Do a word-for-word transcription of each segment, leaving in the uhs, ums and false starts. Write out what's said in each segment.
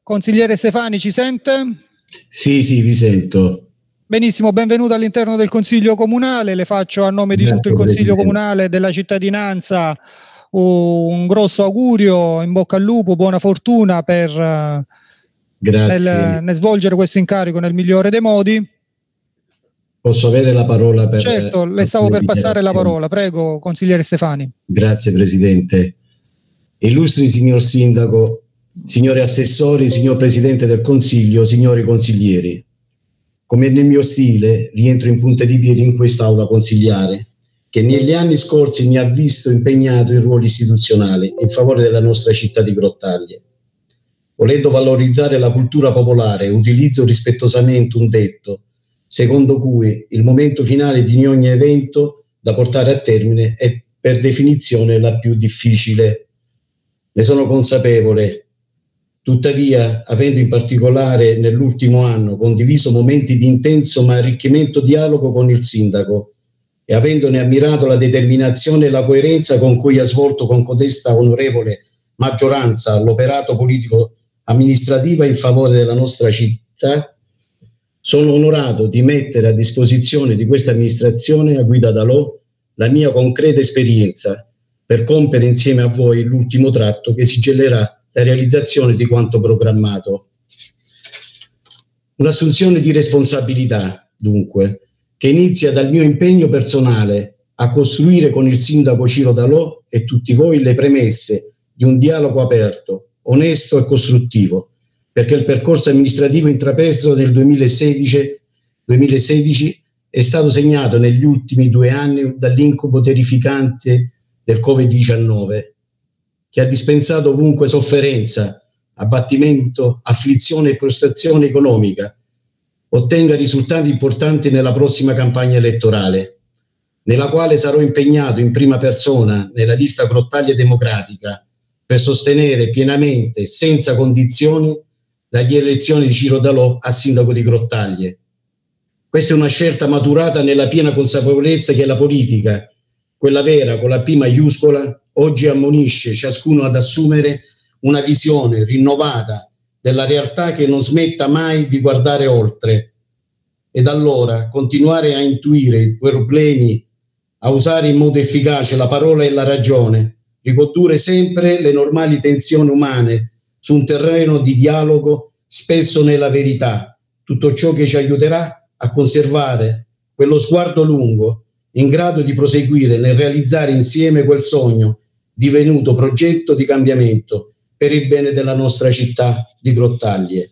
Consigliere Stefani, ci sente? Sì, sì, vi sento. Benissimo, benvenuto all'interno del Consiglio Comunale. Le faccio a nome di Grazie, tutto il Consiglio Presidente. Comunale e della cittadinanza un grosso augurio, in bocca al lupo, buona fortuna per nel, nel svolgere questo incarico nel migliore dei modi. Posso avere la parola per... Certo, le stavo per passare la parola. Prego, consigliere Stefani. Grazie, Presidente. Illustri signor Sindaco, signori assessori, signor Presidente del Consiglio, signori consiglieri. Come nel mio stile, rientro in punta di piedi in quest'aula consigliare, che negli anni scorsi mi ha visto impegnato in ruoli istituzionali in favore della nostra città di Grottaglie. Volendo valorizzare la cultura popolare, utilizzo rispettosamente un detto, secondo cui il momento finale di ogni evento da portare a termine è per definizione la più difficile. Ne sono consapevole. Tuttavia, avendo in particolare nell'ultimo anno condiviso momenti di intenso ma arricchimento dialogo con il Sindaco e avendone ammirato la determinazione e la coerenza con cui ha svolto con codesta onorevole maggioranza l'operato politico amministrativo in favore della nostra città, sono onorato di mettere a disposizione di questa amministrazione a guida da Lò la mia concreta esperienza per compiere insieme a voi l'ultimo tratto che sigellerà la realizzazione di quanto programmato. Un'assunzione di responsabilità, dunque, che inizia dal mio impegno personale a costruire con il sindaco Ciro Dalò e tutti voi le premesse di un dialogo aperto, onesto e costruttivo, perché il percorso amministrativo intrapreso nel duemilasedici, duemilasedici è stato segnato negli ultimi due anni dall'incubo terrificante del Covid diciannove, che ha dispensato ovunque sofferenza, abbattimento, afflizione e prostrazione economica, ottenga risultati importanti nella prossima campagna elettorale, nella quale sarò impegnato in prima persona nella lista Grottaglie Democratica per sostenere pienamente e senza condizioni la rielezione di Ciro Dalò a sindaco di Grottaglie. Questa è una scelta maturata nella piena consapevolezza che la politica, quella vera con la P maiuscola, oggi ammonisce ciascuno ad assumere una visione rinnovata della realtà che non smetta mai di guardare oltre. Ed allora continuare a intuire i problemi, a usare in modo efficace la parola e la ragione, ricondurre sempre le normali tensioni umane su un terreno di dialogo, spesso nella verità, tutto ciò che ci aiuterà a conservare quello sguardo lungo, in grado di proseguire nel realizzare insieme quel sogno divenuto progetto di cambiamento per il bene della nostra città di Grottaglie.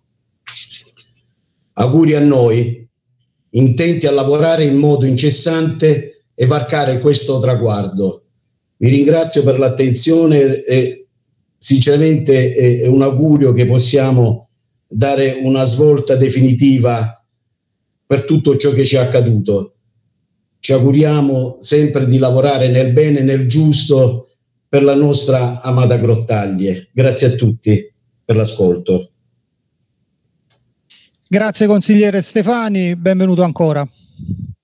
Auguri a noi, intenti a lavorare in modo incessante e varcare questo traguardo. Vi ringrazio per l'attenzione e sinceramente è un augurio che possiamo dare una svolta definitiva per tutto ciò che ci è accaduto. Ci auguriamo sempre di lavorare nel bene e nel giusto per la nostra amata Grottaglie. Grazie a tutti per l'ascolto. Grazie consigliere Stefani, benvenuto ancora.